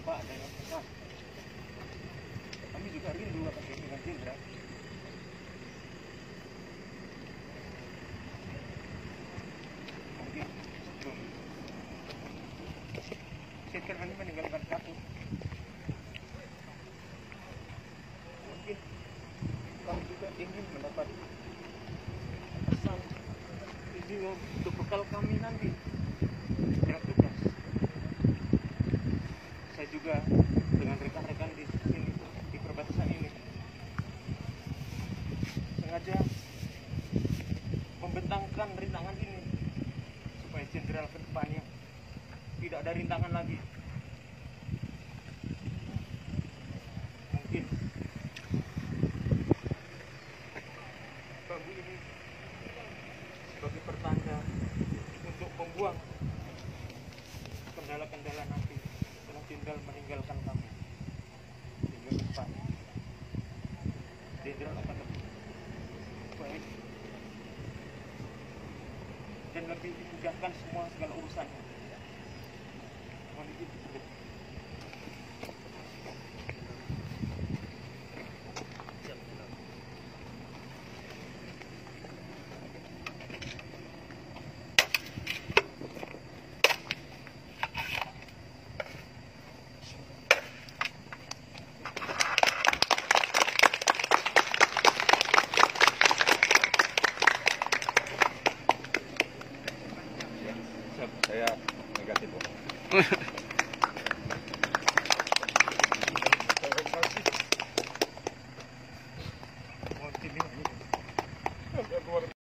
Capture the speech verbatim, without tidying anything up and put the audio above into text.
Bapak dan Mas, kami juga rindu akan pimpinan jenderal. Mungkin sebelum sekian kami meninggalkan kampus, mungkin kami juga ingin mendapat pesan video untuk bekal kami nanti dalam tugas. Saya juga dengan rekan-rekan di sini di perbatasan ini sengaja membentangkan rintangan ini supaya jenderal ke depannya tidak ada rintangan lagi. Mungkin bambu ini sebagai pertanda untuk membuang kendala-kendala nanti setelah jenderal meninggalkan kami. Hingga ke depan jenderal akan lebih baik dan lebih dimudahkan semua segala urusannya. Mohon izin. Saya negatif, Pak.